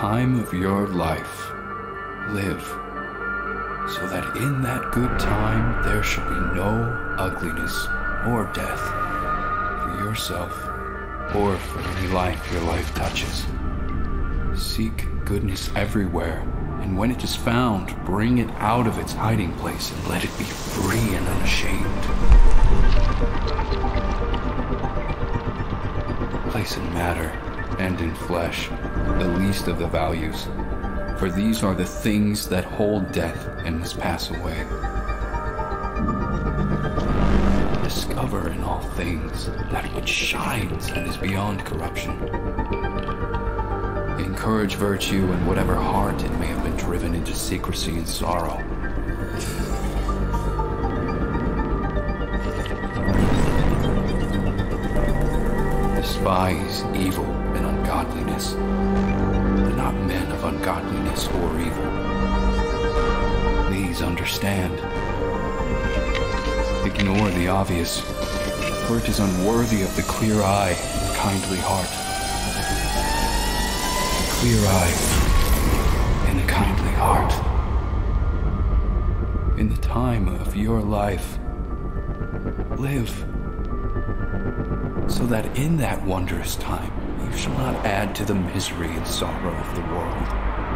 time of your life, live, so that in that good time there shall be no ugliness or death for yourself or for any life your life touches. Seek goodness everywhere, and when it is found, bring it out of its hiding place and let it be free and unashamed. Place in matter and in flesh, the least of the values, for these are the things that hold death and must pass away. Discover in all things that which shines and is beyond corruption. Encourage virtue in whatever heart it may have been driven into secrecy and sorrow. Despise evil and ungodliness, but not men of ungodliness or evil. Please understand. Ignore the obvious, for it is unworthy of the clear eye and kindly heart. The clear eye and the kindly heart. In the time of your life, live, so that in that wondrous time you shall not add to the misery and sorrow of the world,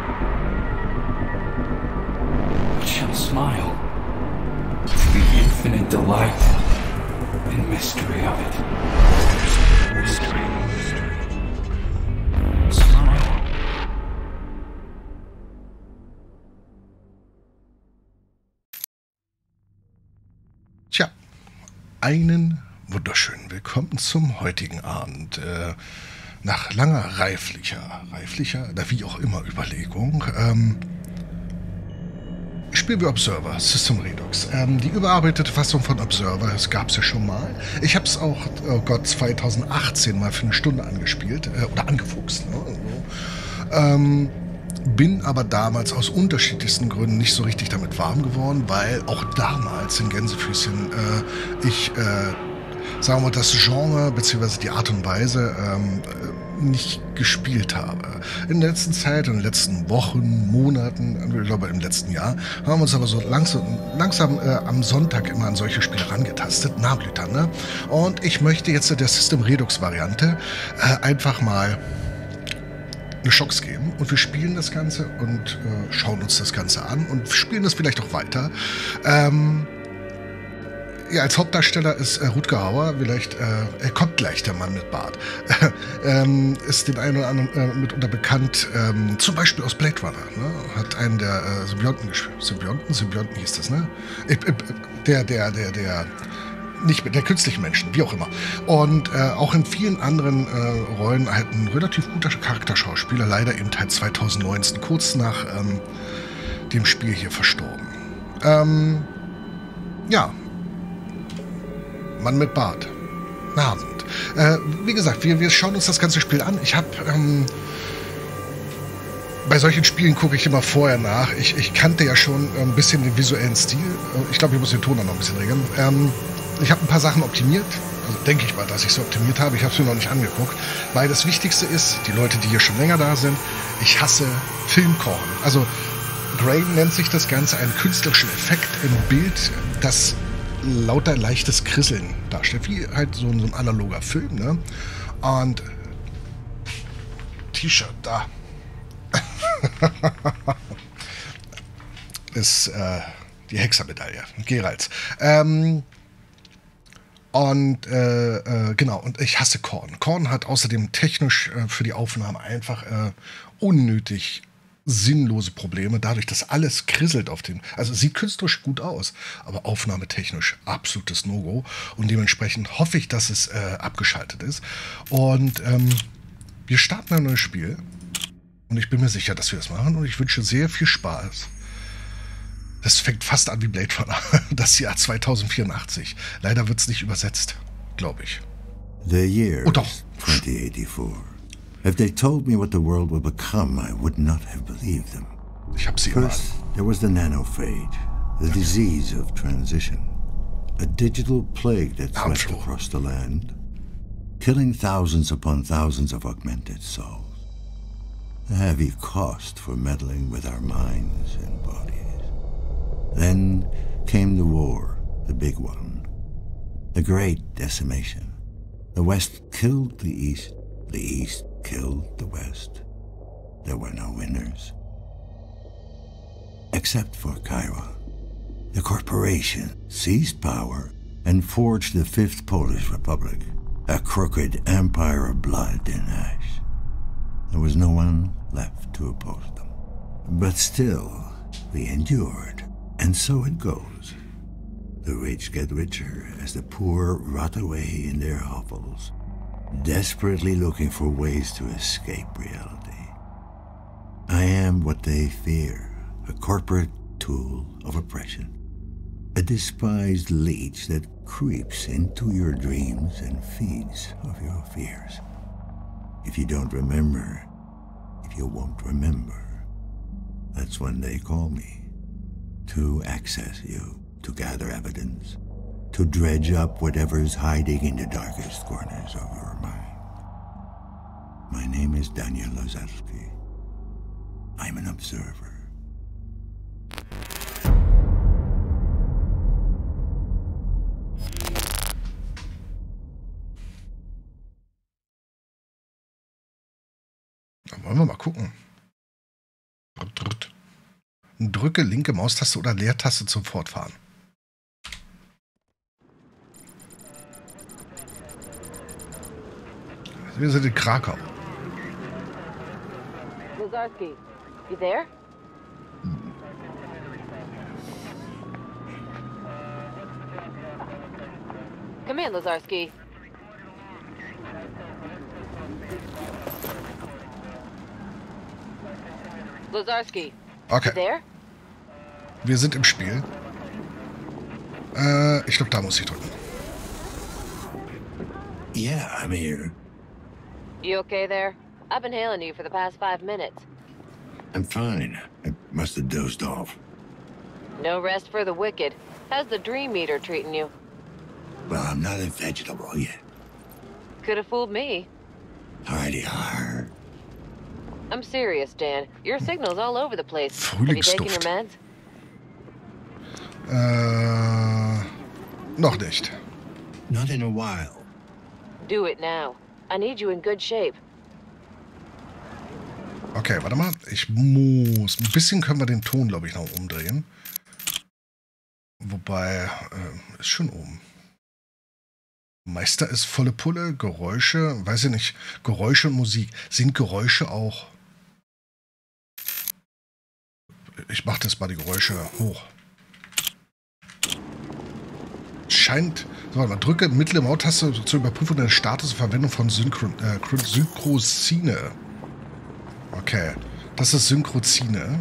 but shall smile to the infinite delight and mystery of it. Mystery. Smile. Tja, einen wunderschönen Willkommen zum heutigen Abend. Nach langer reiflicher, oder wie auch immer Überlegung, spielen wir Observer, System Redux. Die überarbeitete Fassung von Observer, das gab es ja schon mal. Ich habe es auch, 2018 mal für eine Stunde angespielt, oder angefuchst. Ne? Bin aber damals aus unterschiedlichsten Gründen nicht so richtig damit warm geworden, weil auch damals in Gänsefüßchen sagen wir, das Genre bzw. die Art und Weise nicht gespielt habe. In der letzten Zeit, in den letzten Wochen, Monaten, ich glaube im letzten Jahr, haben wir uns aber so langsam am Sonntag immer an solche Spiele rangetastet, Nablüter, ne? Und ich möchte jetzt der System Redux Variante einfach mal eine Chance geben und wir spielen das Ganze und schauen uns das Ganze an und spielen das vielleicht auch weiter. Ja, als Hauptdarsteller ist Rutger Hauer, vielleicht, er kommt gleich, der Mann mit Bart, ist den einen oder anderen mitunter bekannt, zum Beispiel aus Blade Runner, ne? Hat einen der Symbionten gespielt. Symbionten hieß das, ne? Der künstlichen Menschen, wie auch immer. Und auch in vielen anderen Rollen halt ein relativ guter Charakterschauspieler, leider eben halt 2019, kurz nach dem Spiel hier verstorben. Ja, Mann mit Bart. Nasend. Wie gesagt, wir schauen uns das ganze Spiel an. Ich habe bei solchen Spielen gucke ich immer vorher nach. Ich kannte ja schon ein bisschen den visuellen Stil. Ich glaube, ich muss den Ton noch ein bisschen regeln. Ich habe ein paar Sachen optimiert. Also denke ich mal, dass ich es optimiert habe. Ich habe es mir noch nicht angeguckt. Weil das Wichtigste ist, die Leute, die hier schon länger da sind, ich hasse Filmkorn. Also Grain nennt sich das Ganze, einen künstlerischen Effekt im Bild, das lauter leichtes Krisseln darstellt, wie halt so ein analoger Film, ne? Und T-Shirt da ist die Hexermedaille, Geralds. Genau, und ich hasse Korn. Korn hat außerdem technisch für die Aufnahme einfach unnötig sinnlose Probleme, dadurch, dass alles krisselt auf den... Also sieht künstlerisch gut aus, aber aufnahmetechnisch absolutes No-Go. Und dementsprechend hoffe ich, dass es abgeschaltet ist. Und wir starten ein neues Spiel. Und ich bin mir sicher, dass wir das machen. Und ich wünsche sehr viel Spaß. Das fängt fast an wie Blade Runner. Das Jahr 2084. Leider wird es nicht übersetzt, glaube ich. The year oh, doch. 2084. If they told me what the world would become, I would not have believed them. First, there was the nanophage, the disease of transition. A digital plague that swept across the land, killing thousands upon thousands of augmented souls. a heavy cost for meddling with our minds and bodies. Then came the war, the big one. The great decimation. The West killed the East killed the West. There were no winners. Except for Chiron. The corporation seized power and forged the Fifth Polish Republic, a crooked empire of blood and ash. There was no one left to oppose them. But still, we endured, and so it goes. The rich get richer as the poor rot away in their hovels, desperately looking for ways to escape reality. I am what they fear, a corporate tool of oppression. A despised leech that creeps into your dreams and feeds off your fears. If you don't remember, if you won't remember, that's when they call me. To access you, to gather evidence, to dredge up whatever's hiding in the darkest corners of your mind. My name is Daniel Lazarski. I'm an observer. Wollen wir mal gucken. Drücke linke Maustaste oder Leertaste zum Fortfahren. Wir sind in Krakau. Lazarski, you there? Come in, Lazarski. Lazarski, Okay. you there? Wir sind im Spiel. Ich glaube, da muss ich drücken. Yeah, I'm here. You okay there? I've been hailing you for the past 5 minutes. I'm fine. I must have dozed off. No rest for the wicked. How's the dream meter treating you? Well, I'm not a vegetable yet. Could have fooled me. Hardy har. I'm serious, Dan. Your signal's all over the place. Have you taken your meds? Noch nicht. Not in a while. Do it now. I need you in good shape. Okay, warte mal. Ich muss... Ein bisschen können wir den Ton, glaube ich, noch umdrehen. Wobei, ist schon oben. Meister ist volle Pulle, Geräusche, weiß ich nicht. Geräusche und Musik. Sind Geräusche auch... Ich mache das mal die Geräusche hoch. Scheint... So, warte mal, drücke mittlere Maustaste zur Überprüfung der Status und Verwendung von Synchrozine. Okay, das ist Synchrozine.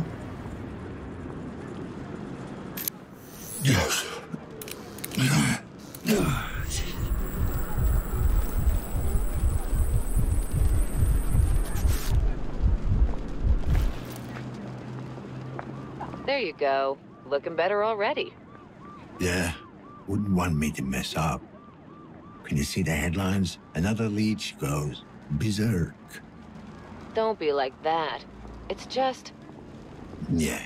Yes. There you go. Looking better already. Yeah, wouldn't want me to mess up. Can you see the headlines? Another leech goes berserk. Don't be like that. It's just... Yeah.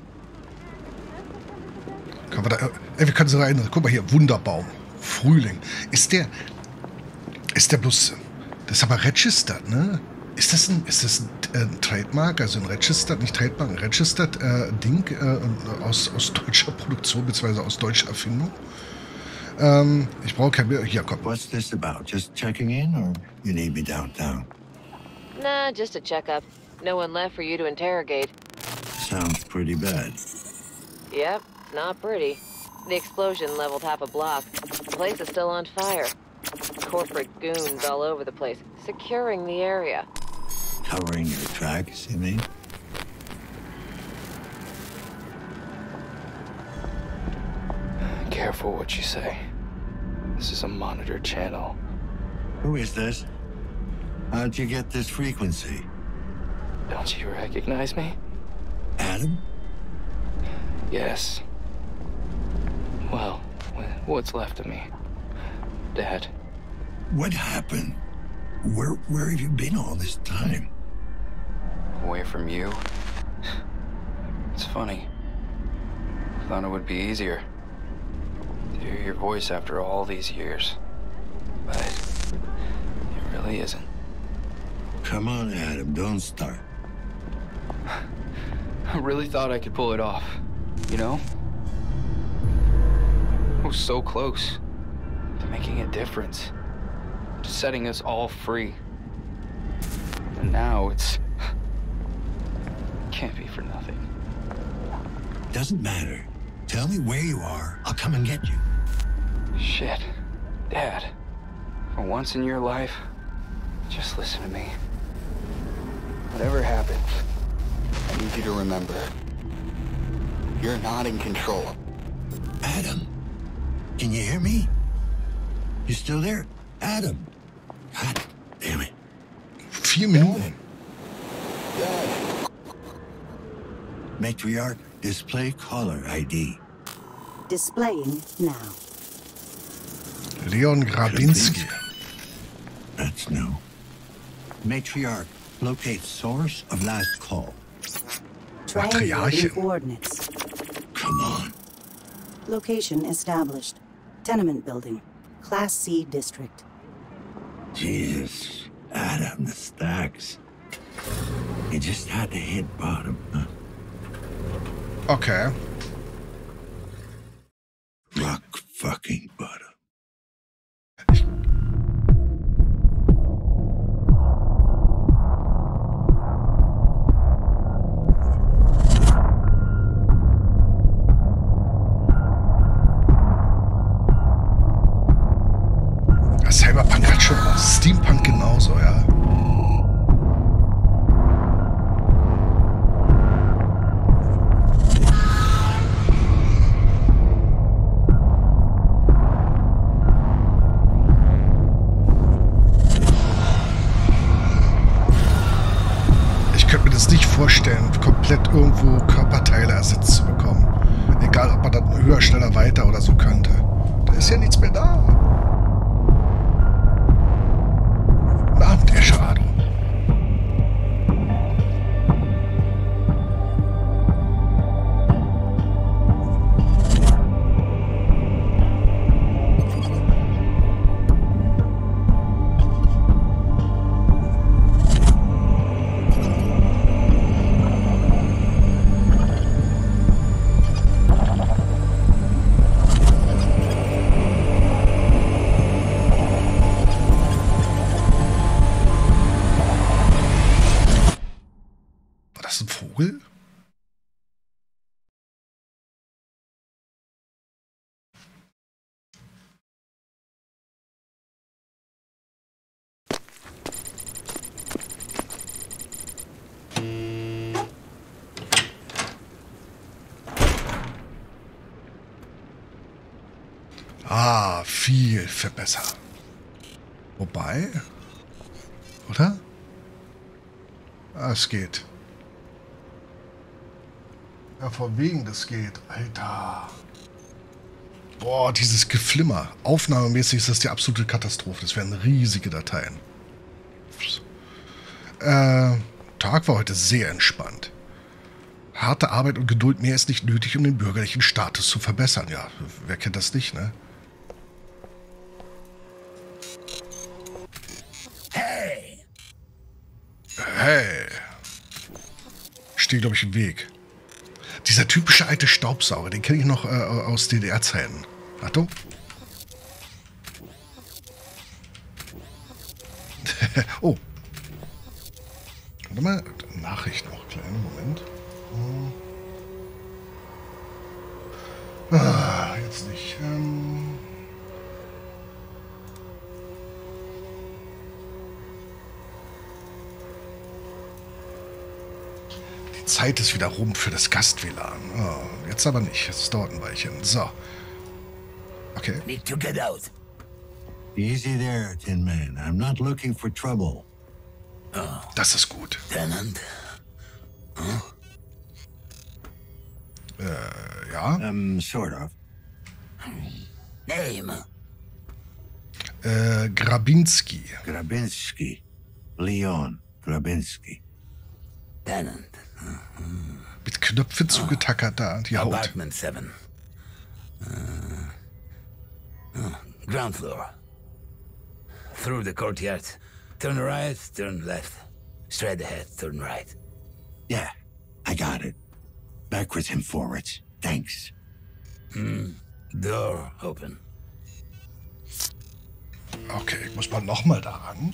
Können wir da... wir können sie erinnern. Guck mal hier, Wunderbaum. Frühling. Ist der bloß... Das ist aber registered, ne? Ist das ein Trademark, also ein Registered, nicht Trademark, ein Registered Ding aus deutscher Produktion bzw. aus deutscher Erfindung? Ich brauche kein mehr. Hier, komm. What's this about? Just checking in, or you need me downtown? Nah, just a checkup. No one left for you to interrogate. Sounds pretty bad. Yep, it's not pretty. The explosion leveled half a block. The place is still on fire. Corporate goons all over the place, securing the area. Covering your tracks, you mean? Careful what you say. This is a monitored channel. Who is this? How'd you get this frequency? Don't you recognize me? Adam? Yes. Well, what's left of me. Dad. What happened? Where have you been all this time? away from you. It's funny. I thought it would be easier to hear your voice after all these years. But it really isn't. Come on, Adam, don't start. I really thought I could pull it off, you know? I was so close to making a difference, to setting us all free. And now it can't be for nothing. Doesn't matter. Tell me where you are. I'll come and get you. Shit. Dad, for once in your life, just listen to me. Whatever happens, I need you to remember, you're not in control. Adam, can you hear me? You still there? Adam. God damn it. 4 Minuten. Matriarch, display caller ID. Displaying now. Leon Grabinski. That's new. Matriarch, locate source of last call. Triangulating coordinates. Come on. Location established. Tenement building. Class C district. Jesus. Adam, the stacks. You just had to hit bottom, huh? Okay. Rock fucking bottom. Cyberpunk hat schon was. Steampunk genauso, ja. Ich könnte mir das nicht vorstellen, komplett irgendwo Körperteile ersetzt zu bekommen. Egal, ob man dann höher, schneller, weiter oder so könnte. Da ist ja nichts mehr da. Abend, Eschado. Ein Vogel? Ah, viel verbessert. Wobei, oder? Ah, es geht. Ja, von wegen das geht. Alter. Boah, dieses Geflimmer. Aufnahmemäßig ist das die absolute Katastrophe. Das wären riesige Dateien. Tag war heute sehr entspannt. Harte Arbeit und Geduld mehr ist nicht nötig, um den bürgerlichen Status zu verbessern. Ja, wer kennt das nicht, ne? Hey! Hey! Steht, glaube ich, im Weg. Dieser typische alte Staubsauger, den kenne ich noch aus DDR-Zeiten. Achtung. Oh. Warte mal, Nachricht noch, kleinen Moment. Ah, jetzt nicht. Die Zeit ist wieder rum für das Gast-WLAN. Oh, jetzt aber nicht. Es dauert ein Weilchen. So. Okay. Need to get out. Easy there, Tin Man. I'm not looking for trouble. Oh. Das ist gut. Tenant? Huh? Ja. Sort of. Name? Grabinski. Grabinski. Leon Grabinski. Tenant. Mit Knöpfen zugetackert da, die Haut. Apartment 7. Ground floor. Through the courtyard. Turn right, turn left. Straight ahead, turn right. Yeah, I got it. Backwards and forwards. Thanks. Door open. Okay, muss man nochmal daran.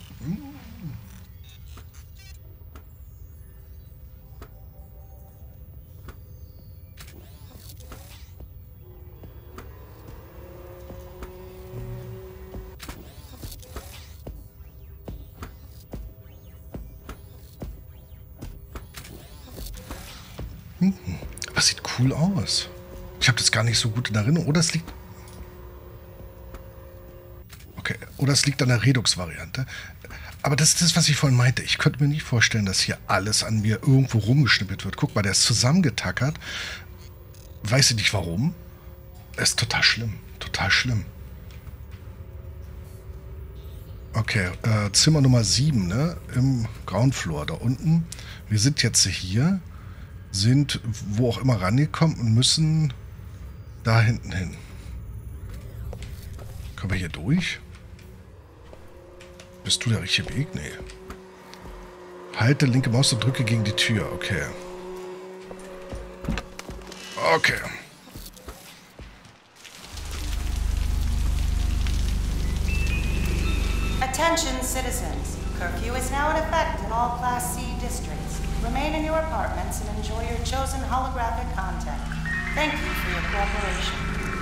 Das sieht cool aus. Ich habe das gar nicht so gut in Erinnerung. Oder es liegt... Okay, oder es liegt an der Redux-Variante. Aber das ist das, was ich vorhin meinte. Ich könnte mir nicht vorstellen, dass hier alles an mir irgendwo rumgeschnippelt wird. Guck mal, der ist zusammengetackert. Weiß ich nicht warum. Das ist total schlimm. Total schlimm. Okay, Zimmer Nummer 7, ne? Im Ground Floor, da unten. Wir sind jetzt hier, sind wo auch immer rangekommen und müssen da hinten hin. Kommen wir hier durch? Bist du der richtige Weg? Nee. Halte linke Maus und drücke gegen die Tür. Okay. Okay. Attention, citizens. Curfew is now in effect in all Class C districts. Remain in your apartments and enjoy your chosen holographic content. Thank you for your cooperation.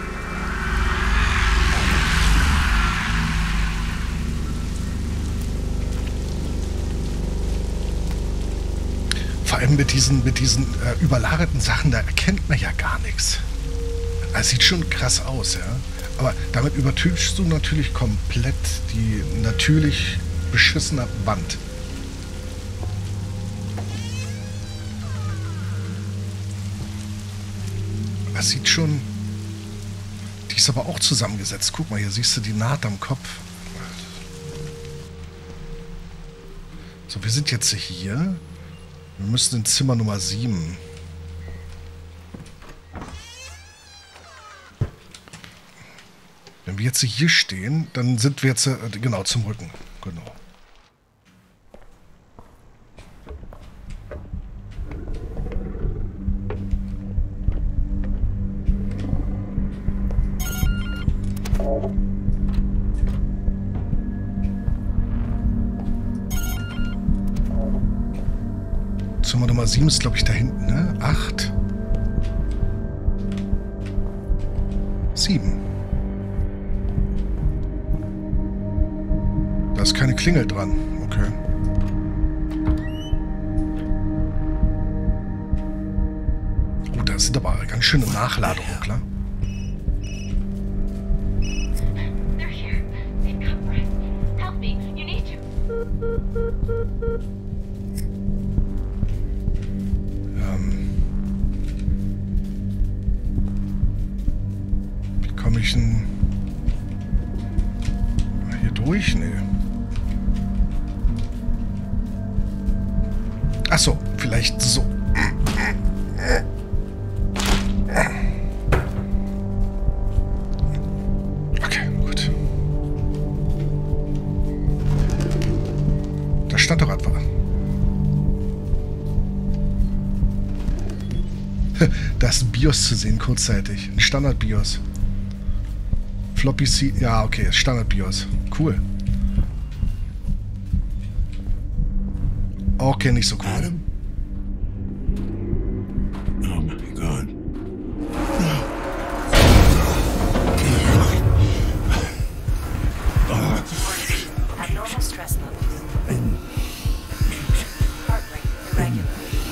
Vor allem mit diesen überlagerten Sachen, da erkennt man ja gar nichts. Es sieht schon krass aus, ja. Aber damit übertünchst du natürlich komplett die natürlich beschissene Wand. Das sieht schon... Die ist aber auch zusammengesetzt. Guck mal, hier siehst du die Naht am Kopf. So, wir sind jetzt hier. Wir müssen in Zimmer Nummer 7. Wenn wir jetzt hier stehen, dann sind wir jetzt genau zum Rücken. Genau. Zimmer Nummer 7 ist, glaube ich, da hinten, ne? 8. 7. Da ist keine Klingel dran. Okay. Oh, da sind aber ganz schöne Nachladungen, klar. They're here. They've come for us. Help me. You need to. Wie komme ich denn hier durch? Nee. Ach so, vielleicht so. Okay, gut. Da stand doch etwas. Da ist ein BIOS zu sehen, kurzzeitig. Ein Standard-BIOS. Floppy C. Ja, okay, Standard-BIOS. Cool. Okay, nicht so cool. Adam? Oh my God. Abnormal stress levels. Heart rate irregular.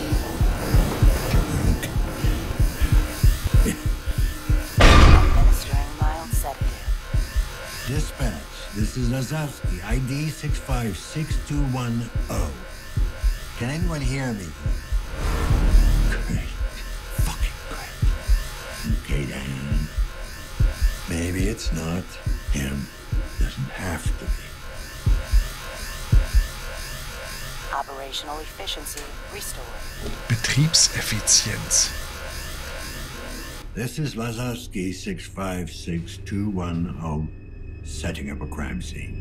Administering mild sedative. Dispatch, this is Lazowski, ID 656210. Can anyone hear me? Great. Fucking great. Okay, Dan. Maybe it's not him. Doesn't have to be. Operational efficiency restored. Betriebseffizienz. This is Wazowski 656210, setting up a crime scene.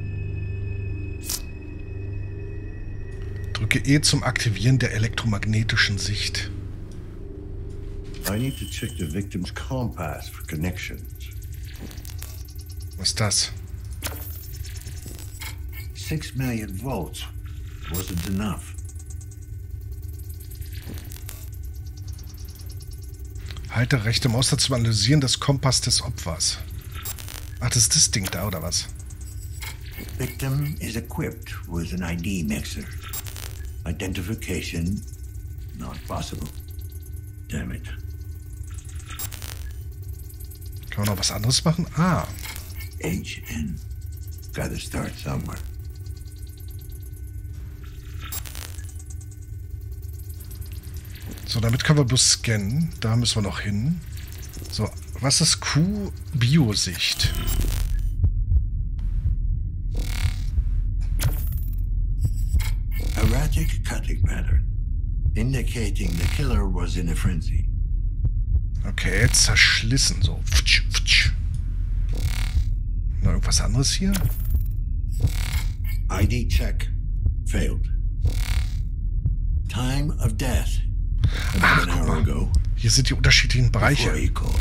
Drücke E zum Aktivieren der elektromagnetischen Sicht. I need to check the victim's compass for connections. Was ist das? 6 million volts wasn't enough. Halte rechte Maustaste zum Analysieren des Kompass des Opfers. Ach, das ist das Ding da, oder was? Victim is equipped with an ID mixer. Identification not possible. Damn it. Kann man noch was anderes machen? Ah. HN. Gotta start somewhere. So, damit können wir bloß scannen. Da müssen wir noch hin. So, was ist Q? Biosicht. Erratic cutting pattern, indicating the killer was in a frenzy. Okay, zerschlissen. So. Pftsch, pftsch. Noch irgendwas anderes hier? ID check. Failed. Time of death. Ach, guck mal. Hier sind die unterschiedlichen Bereiche.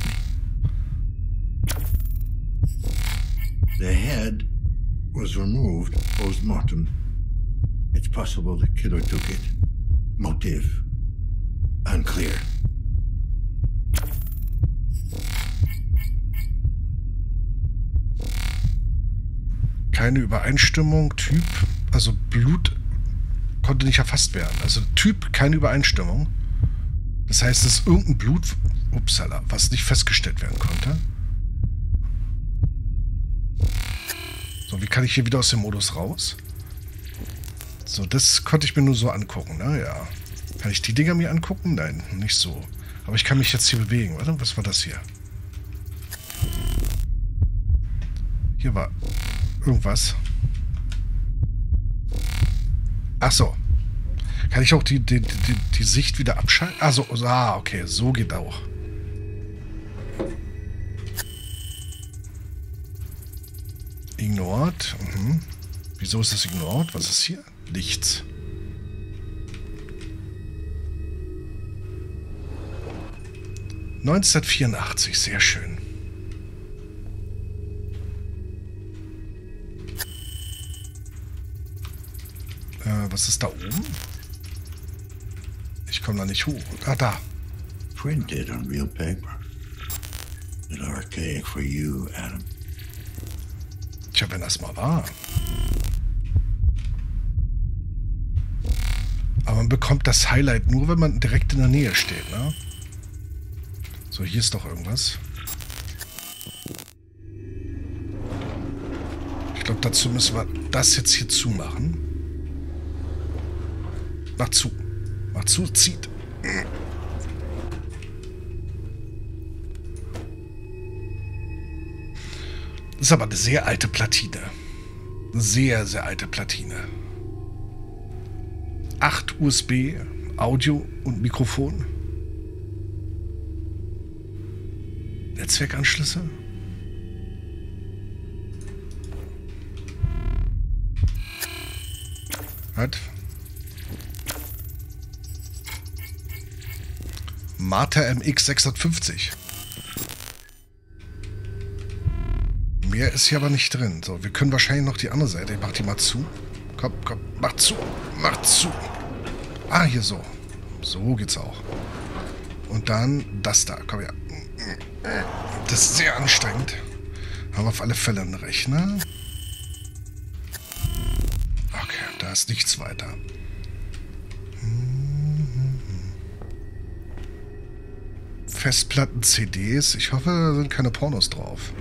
The head was removed post-mortem. It's possible the killer took it. Motive unclear. Keine Übereinstimmung. Typ, also Blut konnte nicht erfasst werden. Also Typ, keine Übereinstimmung. Das heißt, es ist irgendein Blut, upsala, was nicht festgestellt werden konnte. So, wie kann ich hier wieder aus dem Modus raus? So, das konnte ich mir nur so angucken, ne? Ja. Kann ich die Dinger mir angucken? Nein, nicht so. Aber ich kann mich jetzt hier bewegen. Warte, was war das hier? Hier war irgendwas. Ach so. Kann ich auch die Sicht wieder abschalten? Ah, so, okay, so geht auch. Ignored. Mhm. Wieso ist das ignored? Was ist hier? Nichts. ...1984, sehr schön. Was ist da oben? Ich komme da nicht hoch. Ah, da. Printed on real paper. Bit archaic for you, Adam. Tja, wenn das mal war. Aber man bekommt das Highlight nur, wenn man direkt in der Nähe steht, ne? So, hier ist doch irgendwas. Ich glaube, dazu müssen wir das jetzt hier zumachen. Mach zu. Mach zu, zieht. Das ist aber eine sehr alte Platine. Sehr, sehr alte Platine. 8 USB, Audio und Mikrofon. Netzwerkanschlüsse. Halt. Marta MX 650. Mehr ist hier aber nicht drin. So, wir können wahrscheinlich noch die andere Seite. Ich mach die mal zu. Komm, komm, mach zu. Mach zu. Ah, hier so. So geht's auch. Und dann das da. Komm her. Das ist sehr anstrengend. Haben wir auf alle Fälle einen Rechner. Okay, da ist nichts weiter. Festplatten, CDs. Ich hoffe, da sind keine Pornos drauf.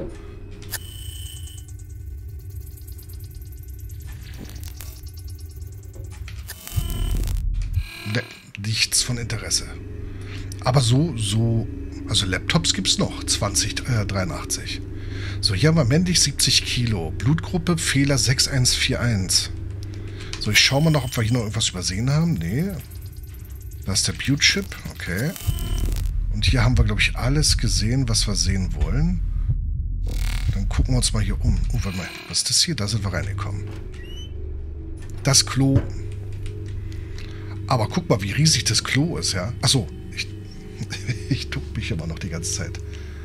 Ne, nichts von Interesse. Aber also Laptops gibt's noch. 2083. So, hier haben wir männlich 70 Kilo. Blutgruppe Fehler 6141. So, ich schaue mal noch, ob wir hier noch irgendwas übersehen haben. Nee. Da ist der Butte-Chip. Okay. Und hier haben wir, glaube ich, alles gesehen, was wir sehen wollen. Dann gucken wir uns mal hier um. Oh, warte mal. Was ist das hier? Da sind wir reingekommen. Das Klo. Aber guck mal, wie riesig das Klo ist, ja. Achso. Ich duck mich immer noch die ganze Zeit.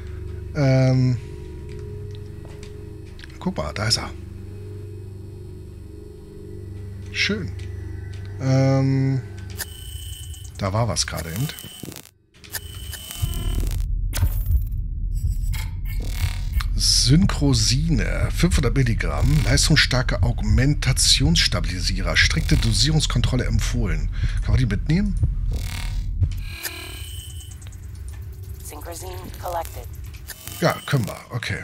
Guck mal, da ist er. Schön. Da war was gerade eben. Synchrosine, 500 Milligramm, leistungsstarke Augmentationsstabilisierer, strikte Dosierungskontrolle empfohlen. Kann man die mitnehmen? Synchrosine collected. Ja, können wir. Okay.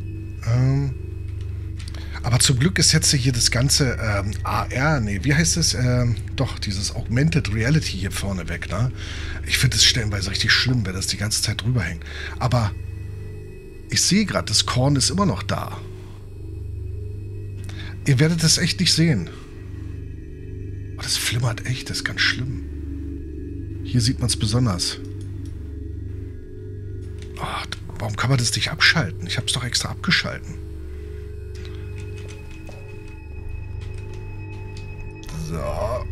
Aber zum Glück ist jetzt hier das ganze AR, nee, wie heißt es? Doch, dieses Augmented Reality hier vorne weg, ne? Ich finde es stellenweise richtig schlimm, wenn das die ganze Zeit drüber hängt. Aber ich sehe gerade, das Korn ist immer noch da. Ihr werdet das echt nicht sehen. Oh, das flimmert echt, das ist ganz schlimm. Hier sieht man es besonders. Oh, warum kann man das nicht abschalten? Ich habe es doch extra abgeschalten. So.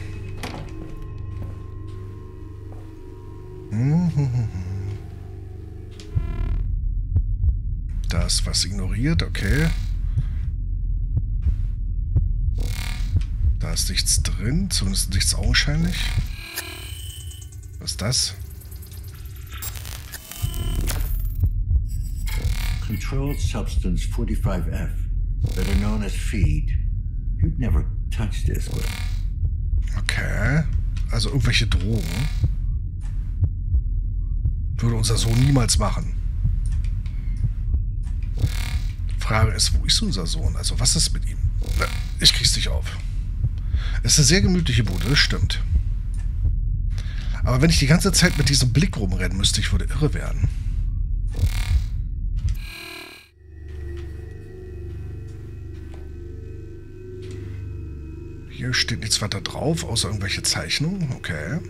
Da ist was ignoriert, okay. Da ist nichts drin, zumindest nichts augenscheinlich. Was ist das? Controlled Substance 45F, better known as feed. You'd never touch this one. Okay. Also irgendwelche Drogen. Würde unser Sohn niemals machen. Frage ist, wo ist unser Sohn? Also was ist mit ihm? Ich krieg's nicht auf. Es ist eine sehr gemütliche Bude, das stimmt. Aber wenn ich die ganze Zeit mit diesem Blick rumrennen müsste, ich würde irre werden. Hier steht nichts weiter drauf, außer irgendwelche Zeichnungen. Okay.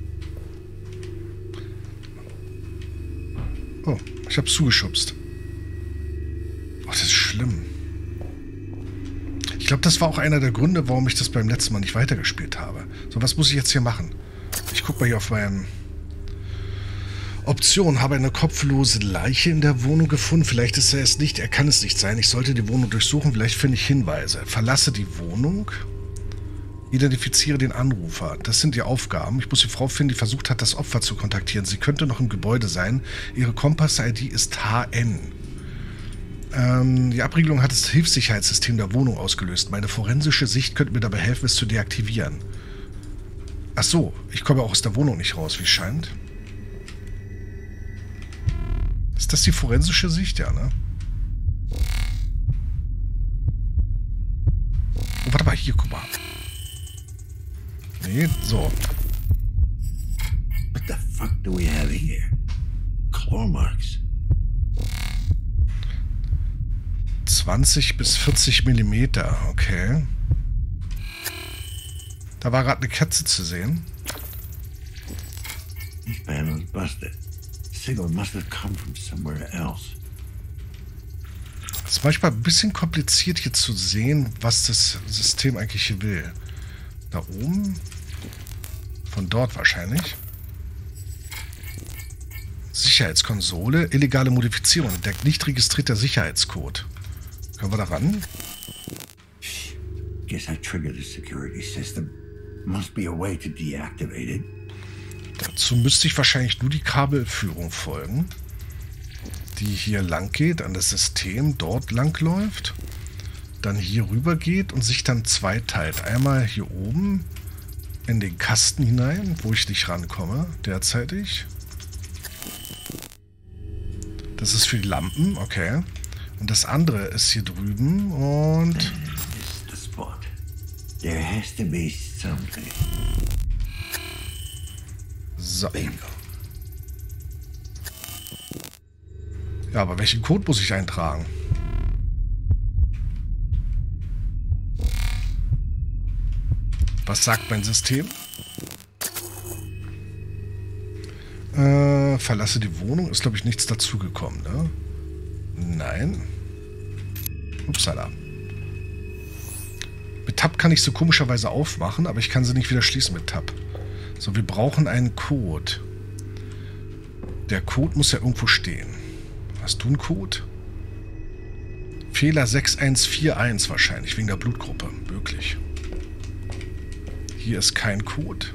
Oh, ich hab's zugeschubst. Oh, das ist schlimm. Ich glaube, das war auch einer der Gründe, warum ich das beim letzten Mal nicht weitergespielt habe. So, was muss ich jetzt hier machen? Ich gucke mal hier auf meinen Option. Habe eine kopflose Leiche in der Wohnung gefunden. Vielleicht ist er es nicht. Er kann es nicht sein. Ich sollte die Wohnung durchsuchen. Vielleicht finde ich Hinweise. Verlasse die Wohnung. Identifiziere den Anrufer. Das sind die Aufgaben. Ich muss die Frau finden, die versucht hat, das Opfer zu kontaktieren. Sie könnte noch im Gebäude sein. Ihre Kompass-ID ist HN. Die Abriegelung hat das Hilfssicherheitssystem der Wohnung ausgelöst. Meine forensische Sicht könnte mir dabei helfen, es zu deaktivieren. Ach so, ich komme auch aus der Wohnung nicht raus, wie es scheint. Ist das die forensische Sicht? Ja, ne? Oh, warte mal, hier, guck mal. Nee, so. What the fuck do we have here? Claw marks. 20 bis 40 Millimeter, okay. Da war gerade eine Katze zu sehen. This panel is busted. The signal must have come from somewhere else. Es ist manchmal ein bisschen kompliziert hier zu sehen, was das System eigentlich hier will. Da oben? Von dort wahrscheinlich. Sicherheitskonsole. Illegale Modifizierung. Entdeckt nicht registrierter Sicherheitscode. Können wir da ran? Guess I triggered the security system. Must be a way to deactivate it. Dazu müsste ich wahrscheinlich nur die Kabelführung folgen, die hier lang geht, an das System dort lang läuft, dann hier rüber geht und sich dann zweiteilt. Einmal hier oben in den Kasten hinein, wo ich nicht rankomme, derzeitig. Das ist für die Lampen, okay. Und das andere ist hier drüben und... This is the spot. There has to be something. So. Ja, aber welchen Code muss ich eintragen? Was sagt mein System? Verlasse die Wohnung. Ist, glaube ich, nichts dazugekommen, ne? Nein. Upsala. Mit Tab kann ich sie komischerweise aufmachen, aber ich kann sie nicht wieder schließen mit Tab. So, wir brauchen einen Code. Der Code muss ja irgendwo stehen. Hast du einen Code? Fehler 6141 wahrscheinlich, wegen der Blutgruppe. Wirklich. Hier ist kein Code.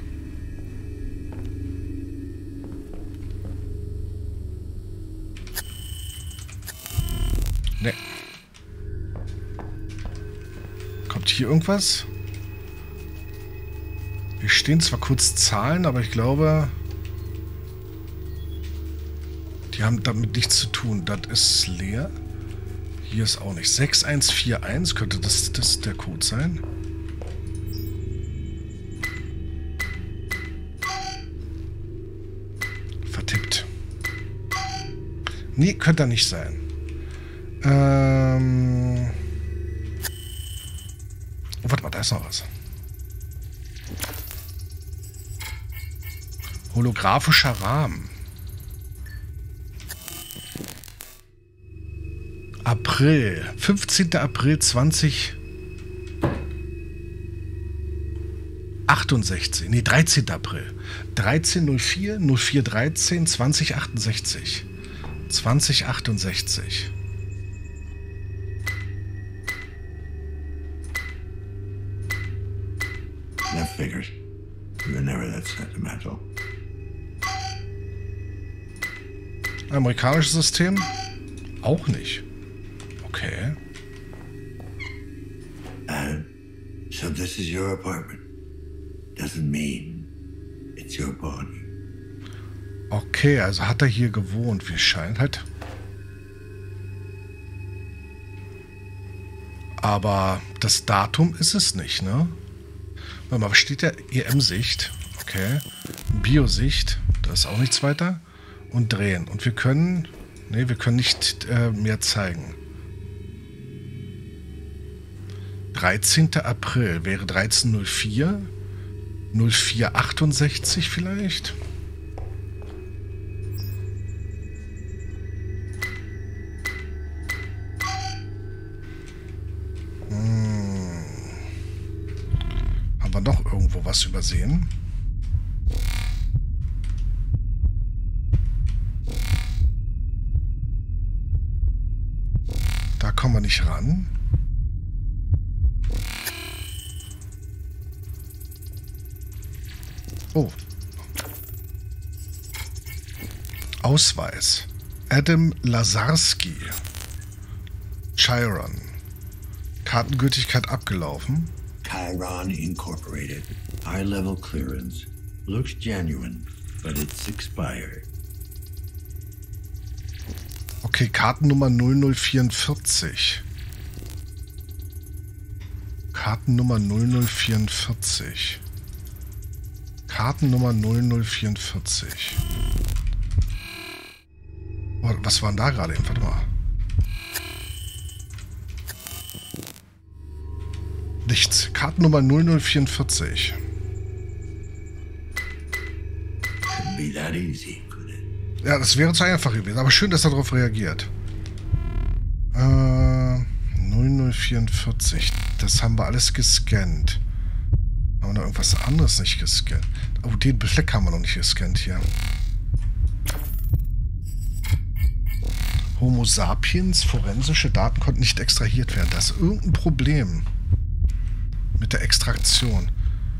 Ne. Kommt hier irgendwas? Hier stehen zwar kurz Zahlen, aber ich glaube, die haben damit nichts zu tun. Das ist leer. Hier ist auch nicht. 6141, könnte das der Code sein? Vertippt. Nee, könnte er nicht sein. Oh, warte mal, da ist noch was. Holographischer Rahmen. April. 15. April 2068. Nee, 13. April. 1304 0413 2068. 2068. That figures. You were never that sentimental. Amerikanisches System? Auch nicht. Okay. So this is your apartment. Doesn't mean it's your body. Okay, also hat er hier gewohnt, wie es scheint halt. Aber das Datum ist es nicht, ne? Warte mal, was steht da? EM-Sicht. Okay. Biosicht. Da ist auch nichts weiter. Und drehen. Und wir können... Ne, wir können nicht mehr zeigen. 13. April wäre 1304. 0468 vielleicht. Haben wir noch irgendwo was übersehen? Da kommen wir nicht ran. Oh. Ausweis. Adam Lazarski. Chiron. Kartengültigkeit abgelaufen. Chiron Incorporated. High-level clearance. Looks genuine, but it's expired. Okay, Kartennummer 0044. Kartennummer 0044. Kartennummer 0044. Oh, was war denn da gerade eben? Warte mal. Nichts. Kartennummer 0044. Couldn't be that easy, could it? Ja, das wäre zu einfach gewesen. Aber schön, dass er darauf reagiert. 0044. Das haben wir alles gescannt. Haben wir noch irgendwas anderes nicht gescannt? Oh, den Fleck haben wir noch nicht gescannt hier. Homo sapiens, forensische Daten konnten nicht extrahiert werden. Da ist irgendein Problem mit der Extraktion.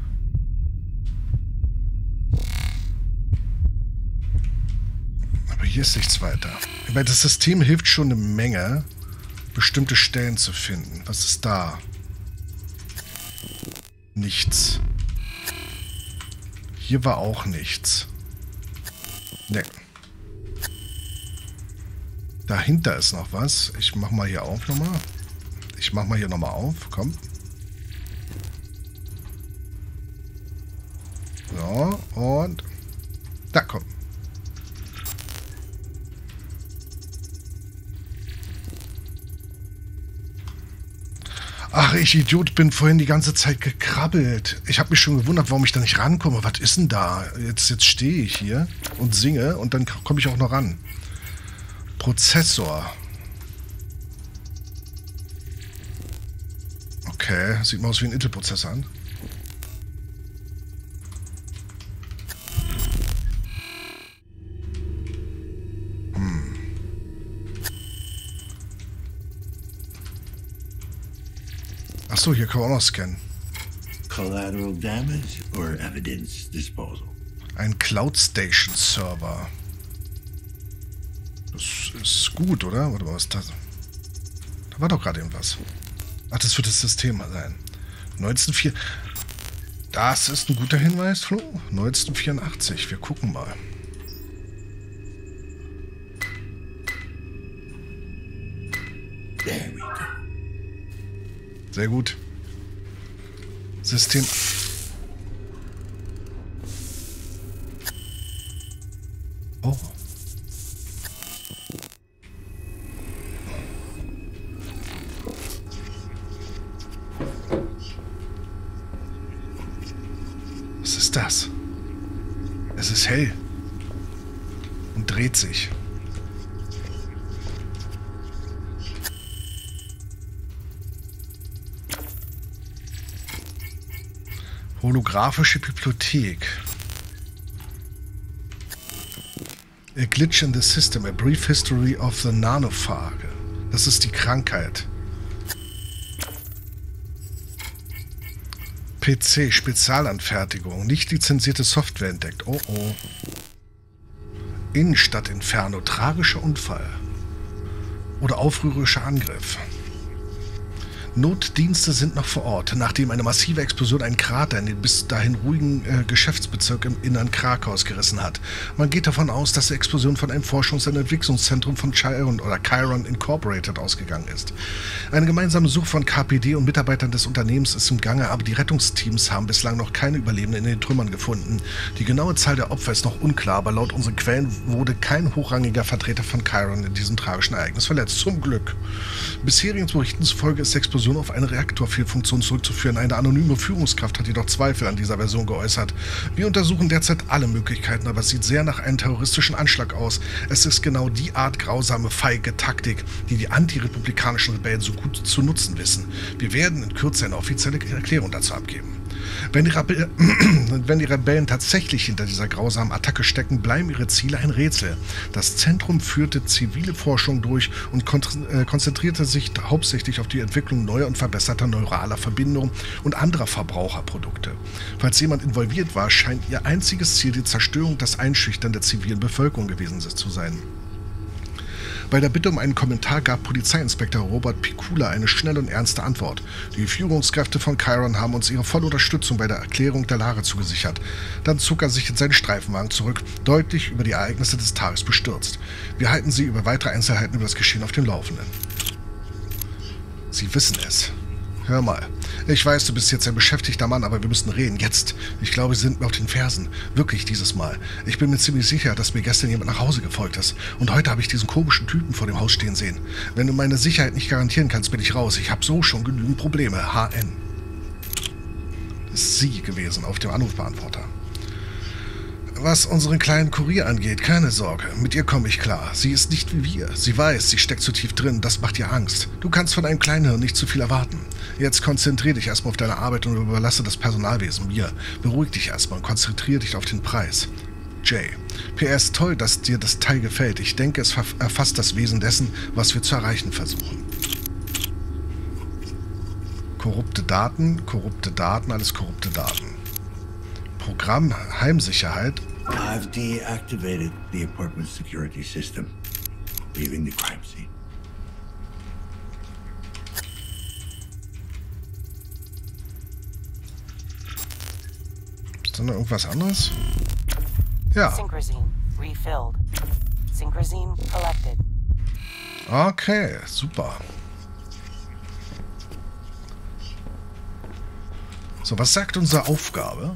Aber hier ist nichts weiter. Ich meine, das System hilft schon eine Menge, bestimmte Stellen zu finden. Was ist da? Nichts. Hier war auch nichts. Ne. Dahinter ist noch was. Ich mach mal hier auf nochmal. Ich mach mal hier nochmal auf. Komm. So, und... Da, komm. Ach, ich Idiot, bin vorhin die ganze Zeit gekrabbelt. Ich habe mich schon gewundert, warum ich da nicht rankomme. Was ist denn da? Jetzt stehe ich hier und singe und dann komme ich auch noch ran. Prozessor. Okay, sieht mal aus wie ein Intel-Prozessor an. Achso, hier kann man auch noch scannen. Collateral damage or evidence disposal? Ein Cloud Station Server. Das ist gut, oder? Warte mal, was ist das? Da war doch gerade irgendwas. Ach, das wird das System sein. 1904. Das ist ein guter Hinweis, Flo. 1984. Wir gucken mal. There we go. Sehr gut. System. Oh. Was ist das? Es ist hell und dreht sich. Holographische Bibliothek. A glitch in the system, a brief history of the Nanophage. Das ist die Krankheit. PC, Spezialanfertigung, nicht lizenzierte Software entdeckt. Oh oh. Innenstadt Inferno, tragischer Unfall. Oder aufrührerischer Angriff. Notdienste sind noch vor Ort, nachdem eine massive Explosion einen Krater in den bis dahin ruhigen Geschäftsbezirk im Innern Krakaus gerissen hat. Man geht davon aus, dass die Explosion von einem Forschungs- und Entwicklungszentrum von Chiron Incorporated ausgegangen ist. Eine gemeinsame Suche von KPD und Mitarbeitern des Unternehmens ist im Gange, aber die Rettungsteams haben bislang noch keine Überlebenden in den Trümmern gefunden. Die genaue Zahl der Opfer ist noch unklar, aber laut unseren Quellen wurde kein hochrangiger Vertreter von Chiron in diesem tragischen Ereignis verletzt. Zum Glück. Bisherigen Berichten zufolge ist die Explosion auf eine Reaktorfehlfunktion zurückzuführen. Eine anonyme Führungskraft hat jedoch Zweifel an dieser Version geäußert. Wir untersuchen derzeit alle Möglichkeiten, aber es sieht sehr nach einem terroristischen Anschlag aus. Es ist genau die Art grausame, feige Taktik, die die antirepublikanischen Rebellen so gut zu nutzen wissen. Wir werden in Kürze eine offizielle Erklärung dazu abgeben. Wenn die Rebellen tatsächlich hinter dieser grausamen Attacke stecken, bleiben ihre Ziele ein Rätsel. Das Zentrum führte zivile Forschung durch und konzentrierte sich hauptsächlich auf die Entwicklung neuer und verbesserter neuraler Verbindungen und anderer Verbraucherprodukte. Falls jemand involviert war, scheint ihr einziges Ziel die Zerstörung des Einschüchtern der zivilen Bevölkerung gewesen zu sein. Bei der Bitte um einen Kommentar gab Polizeiinspektor Robert Pikula eine schnelle und ernste Antwort. Die Führungskräfte von Chiron haben uns ihre volle Unterstützung bei der Erklärung der Lage zugesichert. Dann zog er sich in seinen Streifenwagen zurück, deutlich über die Ereignisse des Tages bestürzt. Wir halten Sie über weitere Einzelheiten über das Geschehen auf dem Laufenden. Sie wissen es. Hör mal, ich weiß, du bist jetzt ein beschäftigter Mann, aber wir müssen reden, jetzt. Ich glaube, Sie sind mir auf den Fersen. Wirklich dieses Mal. Ich bin mir ziemlich sicher, dass mir gestern jemand nach Hause gefolgt ist. Und heute habe ich diesen komischen Typen vor dem Haus stehen sehen. Wenn du meine Sicherheit nicht garantieren kannst, bin ich raus. Ich habe so schon genügend Probleme. HN. Das ist sie gewesen auf dem Anrufbeantworter. Was unseren kleinen Kurier angeht, keine Sorge. Mit ihr komme ich klar. Sie ist nicht wie wir. Sie weiß, sie steckt zu tief drin. Das macht ihr Angst. Du kannst von einem kleinen Hirn nicht zu viel erwarten. Jetzt konzentriere dich erstmal auf deine Arbeit und überlasse das Personalwesen mir. Beruhig dich erstmal und konzentriere dich auf den Preis. Jay. PS, toll, dass dir das Teil gefällt. Ich denke, es erfasst das Wesen dessen, was wir zu erreichen versuchen. Korrupte Daten, alles korrupte Daten. Programm Heimsicherheit. I've deactivated the apartment security system, leaving the crime scene. Ist da noch irgendwas anderes? Ja. Synchrosine refilled. Synchrosine collected. Okay, super. So, was sagt unsere Aufgabe?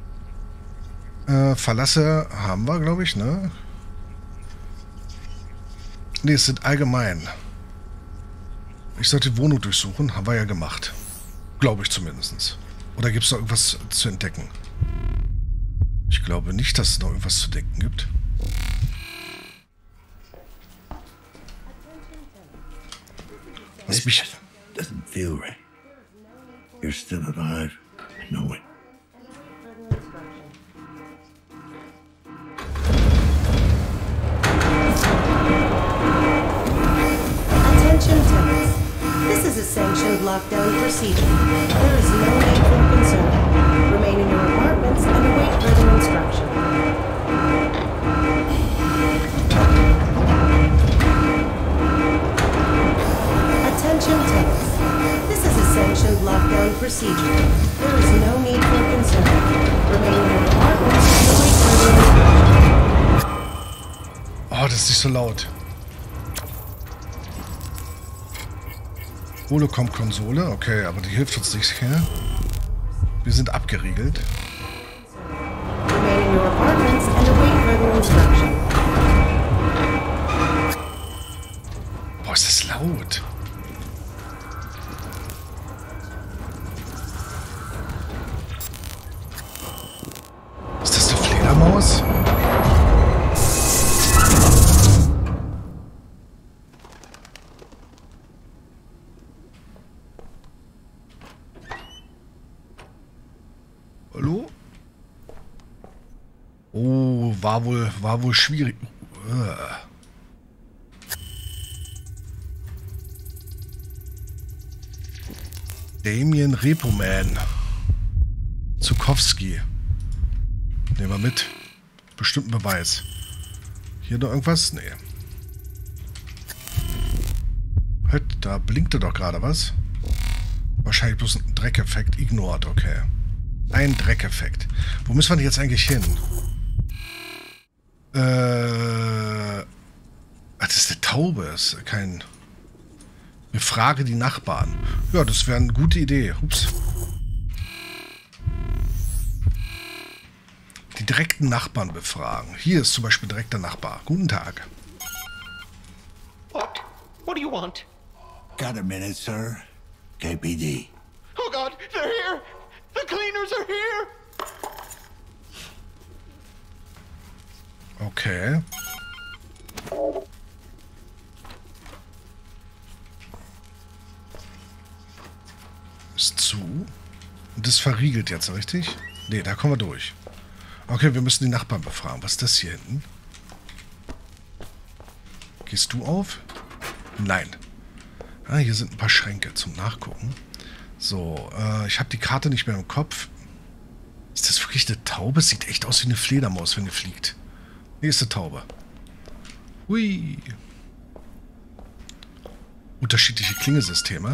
Verlasse haben wir, glaube ich, ne? Ne, es sind allgemein. Ich sollte die Wohnung durchsuchen. Haben wir ja gemacht. Glaube ich zumindest. Oder gibt es noch irgendwas zu entdecken? Ich glaube nicht, dass es noch irgendwas zu entdecken gibt. Was mich... Doesn't feel right. You're still alive. I know it. Attention tenants. This is a sanctioned lockdown procedure. There is no need for concern. Remain in your apartments and await further instruction. Attention tenants. This is a sanctioned lockdown procedure. There is no need for concern. Remain in your apartments and await further instruction. Oh, das ist nicht so laut. Holocom-Konsole, okay, aber die hilft uns nicht her. Wir sind abgeriegelt. Remain in your apartments and await further instruction. Boah, ist das laut. Ist das eine Fledermaus? Hallo? Oh, war wohl schwierig. Damien Repoman. Zukowski. Nehmen wir mit. Bestimmten Beweis. Hier noch irgendwas? Nee. Halt, da blinkte doch gerade was. Wahrscheinlich bloß ein Dreckeffekt. Ignored, okay. Ein Dreckeffekt. Wo müssen wir denn jetzt eigentlich hin? Das ist eine Taube. Das ist kein... Befrage die Nachbarn. Ja, das wäre eine gute Idee. Ups. Die direkten Nachbarn befragen. Hier ist zum Beispiel direkter Nachbar. Guten Tag. What? What do you want? Got a minute, sir? KPD. Oh God, they're here! The cleaners are here! Okay. Ist zu. Und das verriegelt jetzt, richtig? Ne, da kommen wir durch. Okay, wir müssen die Nachbarn befragen. Was ist das hier hinten? Gehst du auf? Nein. Ah, hier sind ein paar Schränke zum Nachgucken. So, ich habe die Karte nicht mehr im Kopf. Ist das wirklich eine Taube? Sieht echt aus wie eine Fledermaus, wenn die fliegt. Nächste Taube. Hui. Unterschiedliche Klingesysteme.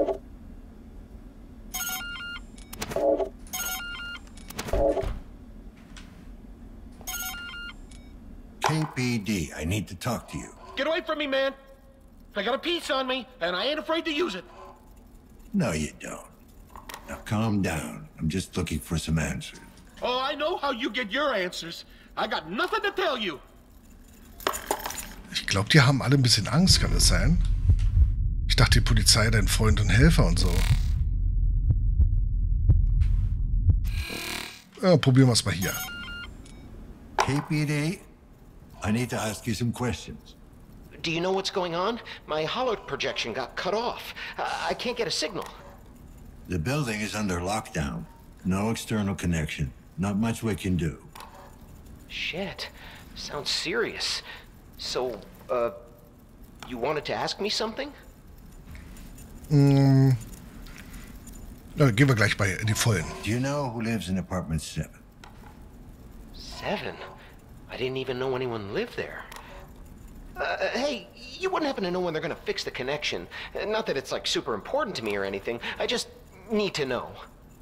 KPD, I need to talk to you. Get away from me, man! I got a piece on me, and I ain't afraid to use it. No, you don't. Now calm down. I'm just looking for some answers. Oh, I know how you get your answers. I got nothing to tell you. Ich glaube, die haben alle ein bisschen Angst, kann es sein? Ich dachte, die Polizei dein Freund und Helfer und so. Ja, probieren wir es mal hier. KPD, I need to ask you some questions. Do you know what's going on? My holo projection got cut off. I can't get a signal. The building is under lockdown. No external connection. Not much we can do. Shit. Sounds serious. So, you wanted to ask me something? Ja, gehen wir gleich bei die Vollen. Do you know who lives in apartment 7? 7? I didn't even know anyone lived there. Hey, you wouldn't happen to know when they're gonna fix the connection. Not that it's like super important to me or anything. I just need to know.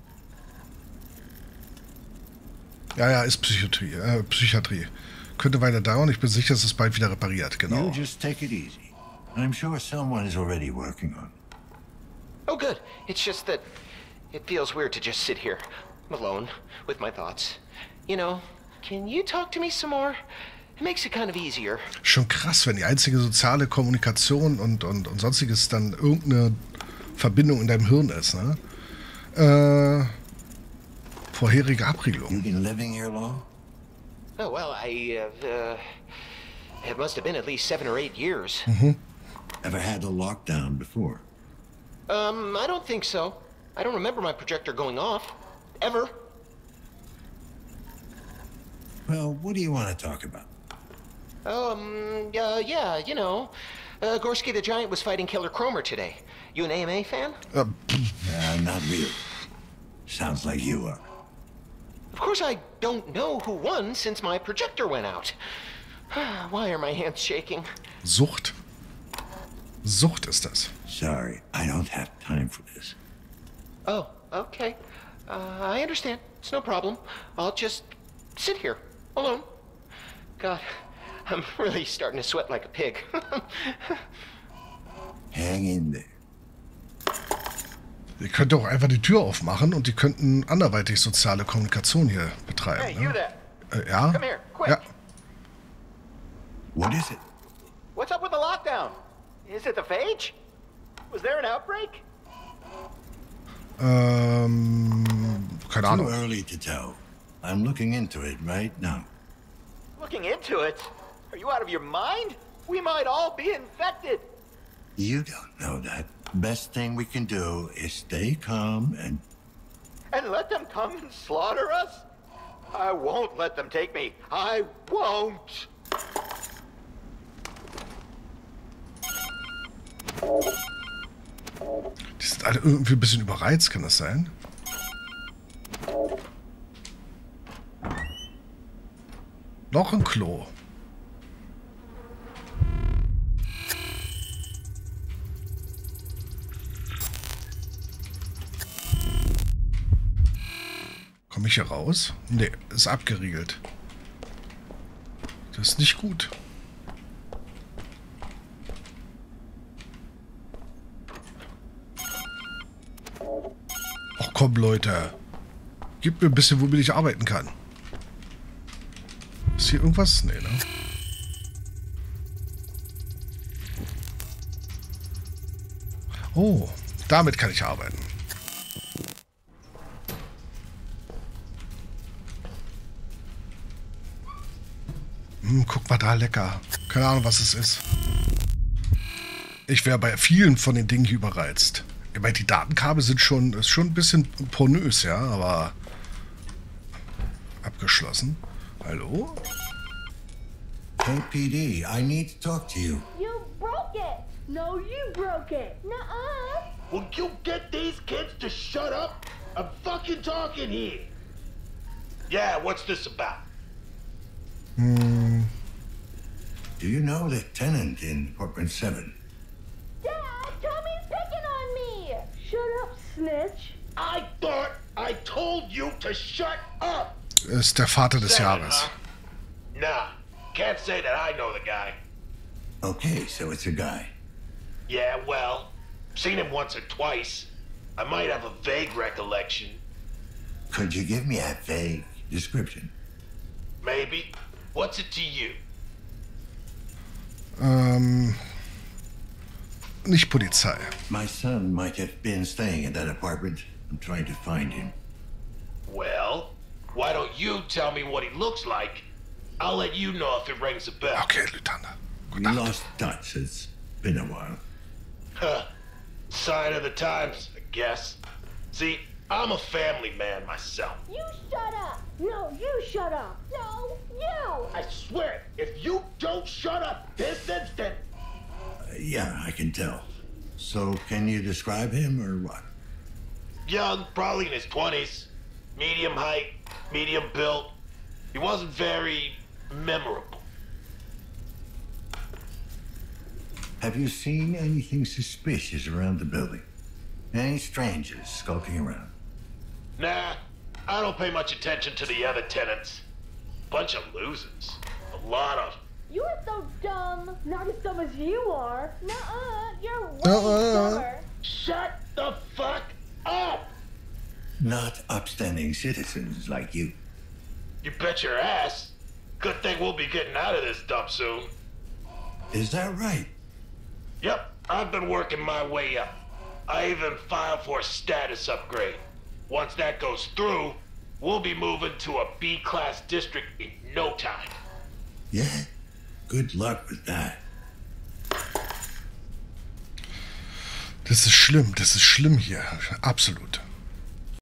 Ja, ist Psychiatrie. Könnte weiter dauern. Ich bin sicher, dass es bald wieder repariert. Genau. You just take it easy. I'm sure someone is already working on it. Oh, good. It's just that it feels weird to just sit here, alone, with my thoughts. You know, can you talk to me some more? Makes it kind of easier. Schon krass, wenn die einzige soziale Kommunikation und sonstiges dann irgendeine Verbindung in deinem Hirn ist, ne? Vorherige Abriegelung. You been living here long? Oh, well, it must have been at least 7 or 8 years. Ever had a lockdown before? I don't think so. I don't remember my projector going off. Ever. Well, what do you want to talk about? Yeah, you know. Gorski the Giant was fighting Killer Cromer today. You an AMA fan? Not really. Sounds like you are. Of course I don't know who won since my projector went out. Why are my hands shaking? Sucht. Sucht ist das. Sorry, I don't have time for this. Oh, okay. I understand. It's no problem. I'll just sit here, alone. God, I'm really starting to sweat like a pig. Hang in there. Ihr könnt auch einfach die Tür aufmachen und die könnten anderweitig soziale Kommunikation hier betreiben. Hey, you there. Ja? Come here, quick. Ja. What is it? What's up with the lockdown? Is it the phage? Was there an outbreak? Keine Ahnung. Too early to tell. I'm looking into it right now. Looking into it? Are you out of your mind? We might all be infected. You don't know that. Best thing we can do is stay calm and... And let them come and slaughter us? I won't let them take me. I won't. Die sind alle irgendwie ein bisschen überreizt, kann das sein? Noch ein Klo. Komme ich hier raus? Nee, ist abgeriegelt. Das ist nicht gut. Ach komm, Leute. Gib mir ein bisschen, womit ich arbeiten kann. Ist hier irgendwas? Nee, ne? Oh, damit kann ich arbeiten. Guck mal da, lecker. Keine Ahnung, was es ist. Ich wäre bei vielen von den Dingen hier überreizt. Ich meine, die Datenkabel sind schon ein bisschen pornös, ja, aber abgeschlossen. Hallo? Hey, PD, I need to talk to you. You broke it! No, you broke it! Nuh-uh! Will you get these kids to shut up? I'm fucking talking here. Yeah, what's this about? Do you know the tenant in Apartment 7? Dad, Tommy's picking on me! Shut up, snitch! I thought I told you to shut up! Ist der Vater des Jahres. Huh? Nah, can't say that I know the guy. Okay, so it's a guy. Yeah, well, seen him once or twice. I might have a vague recollection. Could you give me a vague description? Maybe. What's it to you? Nicht Polizei. My son might have been staying in that apartment. I'm trying to find him. Well, why don't you tell me what he looks like? I'll let you know if it rings a bell. Okay, Lieutenant. We lost touch. It's been a while. Huh. Sign of the times, I guess. See, I'm a family man myself. You shut up! No, you shut up! No, you! I swear, if you don't shut up this instant... Yeah, I can tell. So, can you describe him or what? Young, probably in his 20s. Medium height, medium built. He wasn't very memorable. Have you seen anything suspicious around the building? Any strangers skulking around? Nah, I don't pay much attention to the other tenants. Bunch of losers. A lot of them. You're so dumb! Not as dumb as you are! Nuh-uh! You're way dumber! Shut the fuck up! Not upstanding citizens like you. You bet your ass. Good thing we'll be getting out of this dump soon. Is that right? Yep, I've been working my way up. I even filed for a status upgrade. Once that goes through, we'll be moving to a B-class district in no time. Yeah? Good luck with that. Das ist schlimm hier. Absolut.